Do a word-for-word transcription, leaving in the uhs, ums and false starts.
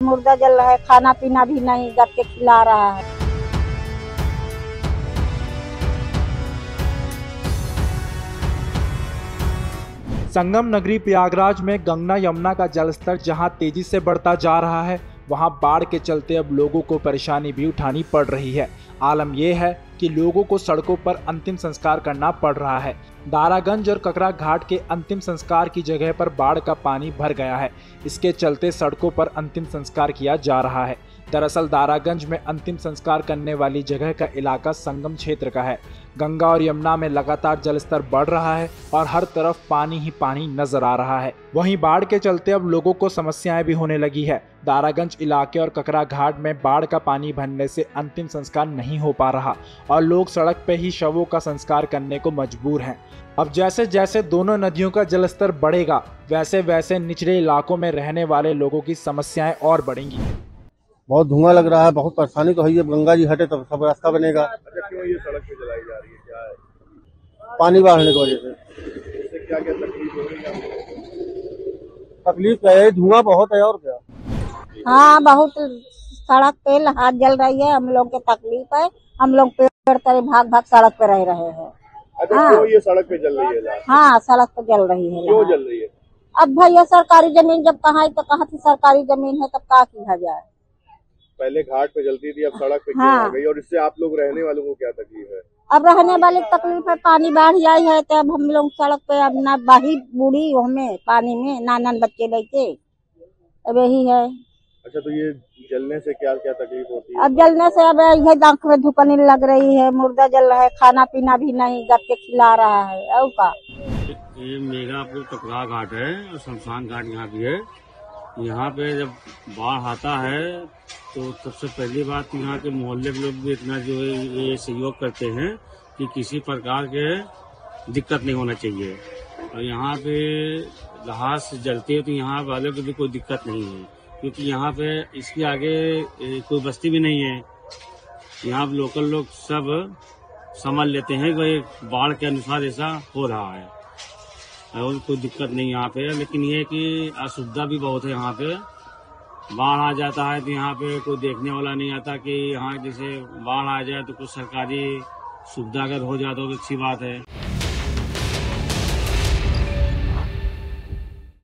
मुर्दा जल रहा है, खाना पीना भी नहीं गट के खिला रहा है। संगम नगरी प्रयागराज में गंगा यमुना का जलस्तर जहां तेजी से बढ़ता जा रहा है, वहां बाढ़ के चलते अब लोगों को परेशानी भी उठानी पड़ रही है। आलम यह है कि लोगों को सड़कों पर अंतिम संस्कार करना पड़ रहा है। दारागंज और ककरा घाट के अंतिम संस्कार की जगह पर बाढ़ का पानी भर गया है। इसके चलते सड़कों पर अंतिम संस्कार किया जा रहा है। दरअसल दारागंज में अंतिम संस्कार करने वाली जगह का इलाका संगम क्षेत्र का है। गंगा और यमुना में लगातार जलस्तर बढ़ रहा है और हर तरफ पानी ही पानी नजर आ रहा है। वहीं बाढ़ के चलते अब लोगों को समस्याएं भी होने लगी है। दारागंज इलाके और ककरा घाट में बाढ़ का पानी भरने से अंतिम संस्कार नहीं हो पा रहा और लोग सड़क पे ही शवों का संस्कार करने को मजबूर हैं। अब जैसे जैसे दोनों नदियों का जलस्तर बढ़ेगा, वैसे वैसे निचले इलाकों में रहने वाले लोगों की समस्याएं और बढ़ेंगी। बहुत धुआं लग रहा है, बहुत परेशानी तो है। ये गंगा जी हटे तब सब रास्ता बनेगा। अच्छा, क्यों ये सड़क पे जलाई जा रही है? क्या है? पानी बढ़ने की वजह से। इससे क्या क्या तकलीफ हो रही है? तकलीफ क्या है, धुआं बहुत है और क्या। हाँ, बहुत सड़क पे हाथ जल रही है। हम लोग के तकलीफ है, हम लोग पेड़ तले भाग भाग सड़क पे रह रहे हैं। अच्छा, हाँ। क्यों ये सड़क पे जल रही है? हाँ, सड़क पे जल रही है। क्यों जल रही है? अब भैया सरकारी जमीन जब कहाँ है तो कहाँ से सरकारी जमीन है, तब क्या किया जाए। पहले घाट पे जलती थी, अब सड़क पे क्यों हाँ। आ गई? और इससे आप लोग रहने वालों को क्या तकलीफ है? अब रहने वाले तकलीफ है, पानी बाढ़ आई है तो अब हम लोग सड़क पे अब ना बाही बूढ़ी हमें पानी में नानन बच्चे लेके अब यही है। अच्छा, तो ये जलने से क्या क्या तकलीफ होती है? अब जलने से अब यही आँख में धुकनी लग रही है, मुर्दा जल रहा है, खाना पीना भी नहीं गट के खिला रहा है। और का ये मेघापुर ककरा घाट है और शमशान घाट यहाँ भी है। यहाँ पे जब बाढ़ आता है तो सबसे पहली बात यहाँ के मोहल्ले के लोग भी इतना जो है ये सहयोग करते हैं कि किसी प्रकार के दिक्कत नहीं होना चाहिए। और यहाँ पे लहास जलती है तो यहाँ वालों को भी कोई दिक्कत नहीं है, क्योंकि यहाँ पे इसके आगे कोई बस्ती भी नहीं है। यहाँ लोकल लोग सब समझ लेते हैं कि बाढ़ के अनुसार ऐसा हो रहा है और कोई दिक्कत नहीं यहाँ पे। लेकिन ये कि असुविधा भी बहुत है। यहाँ पे बाढ़ आ जाता है तो यहाँ पे कोई देखने वाला नहीं आता कि यहाँ जैसे बाढ़ आ जाए तो कुछ सरकारी सुविधा अगर हो जाए तो अच्छी बात है।